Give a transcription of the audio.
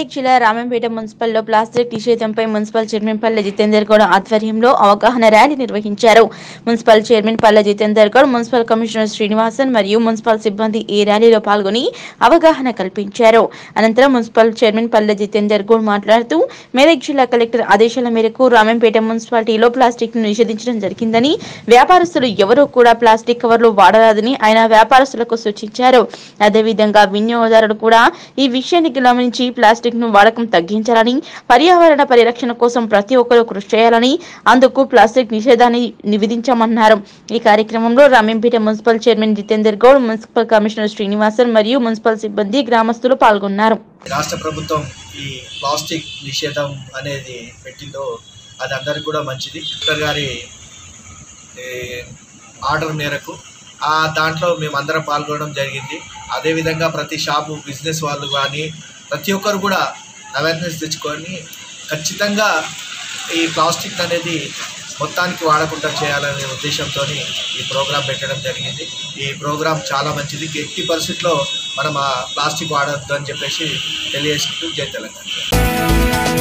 మెదక్ జిల్లా రామంపేట మున్సిపల్లో ప్లాస్టిక్ నిషేధంపై మున్సిపల్ చైర్మన్ పల్లె జితేందర్ గౌడ్ ఆధ్వర్యంలో అవగాహన ర్యాలీ నిర్వహించారు. Municipal chairman Palle Jitender Goud, municipal commissioner Srinivasan మరియు మున్సిపల్ సిబ్బంది ఈ ర్యాలీలో పాల్గొని అవగాహన కల్పించారు. అనంతరం మున్సిపల్ చైర్మన్ పల్లె జితేందర్ గౌడ్ మాట్లాడుతూ మెదక్ జిల్లా కలెక్టర్ ఆదేశాల మేరకు రామంపేట మున్సిపాలిటీలో ప్లాస్టిక్ ను నిషేధించడం జరిగిందని, వ్యాపారస్తులు ఎవరూ కూడా ప్లాస్టిక్ కవర్లు వాడరాదని ఆయన వ్యాపారస్తులకు సూచించారు. అదేవిధంగా వినియోగదారులు కూడా ఈ విషయాన్ని గమనించి ప్లాస్టిక్ ను వాడకం తగ్గించాలని, పర్యావరణ పరిరక్షణ కోసం ప్రతి ఒక్కరూ కృషి చేయాలని, అందుకు ప్లాస్టిక్ నిషేధాన్ని విధించామన్నారు. ఈ కార్యక్రమంలో Ramampet municipal chairman Jitender Goud, municipal commissioner Srinivasan మరియు మున్సిపల్ సిబ్బంది, గ్రామస్తులు పాల్గొన్నారు. రాష్ట్ర ప్రభుత్వం ఈ ప్లాస్టిక్ నిషేధం అనేది పెట్టిందో అది అందరికీ కూడా మంచిది. కలెక్టర్ గారి ఆర్డర్ మేరకు దాంట్లో మేము అందరం పాల్గొనడం జరిగింది. అదేవిధంగా ప్రతి షాపు, బిజినెస్ వాళ్ళు కానీ ప్రతి ఒక్కరు కూడా అవేర్నెస్ తెచ్చుకొని ఖచ్చితంగా ఈ ప్లాస్టిక్ అనేది మొత్తానికి వాడకుండా చేయాలనే ఉద్దేశంతో ఈ ప్రోగ్రాం పెట్టడం జరిగింది. ఈ ప్రోగ్రాం చాలా మంచిది. ఎట్టి పరిస్థితుల్లో మనం ఆ ప్లాస్టిక్ వాడొద్దు అని చెప్పేసి తెలియజేసుకుంటూ జై తెలంగాణ.